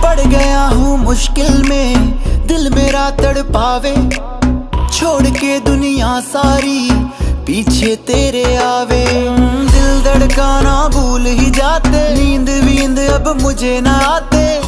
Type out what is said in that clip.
पड़ गया हूँ मुश्किल में, दिल मेरा तड़पावे, छोड़ के दुनिया सारी पीछे तेरे आवे। दिल धड़काना भूल ही जाते, नींद वींद अब मुझे ना आते,